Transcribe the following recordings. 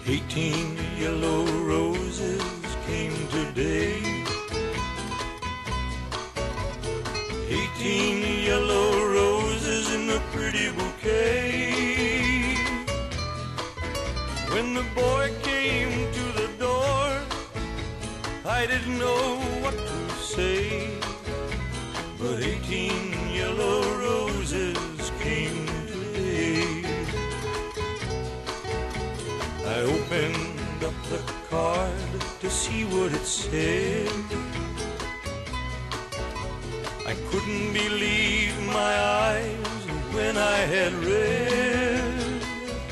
18 yellow roses came today. 18 yellow roses in a pretty bouquet. When the boy came to the door, I didn't know what to say, but 18 yellow roses came today. I opened up the card to see what it said. I couldn't believe my eyes when I had read.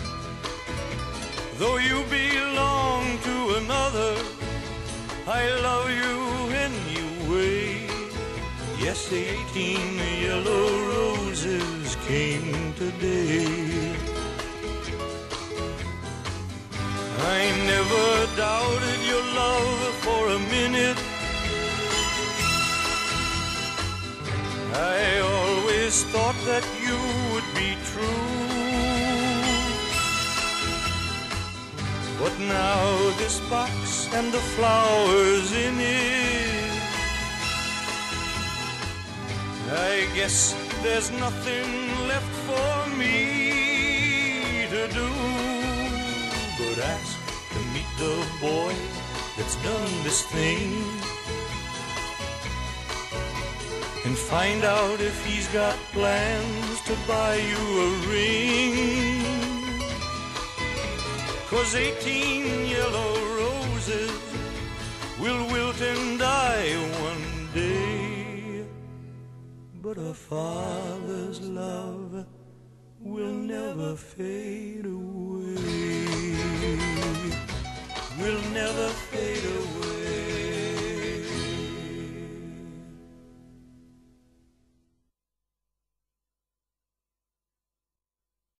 Though you belong to another, I love you anyway. Yes, 18 yellow roses came today. I never doubted your love for a minute. I always thought that you would be true. But now this box and the flowers in it, I guess there's nothing left for me to do but ask to meet the boy that's done this thing, and find out if he's got plans to buy you a ring. 'Cause 18 yellow roses will wilt and die one day, but a father's love will never fade away, will never fade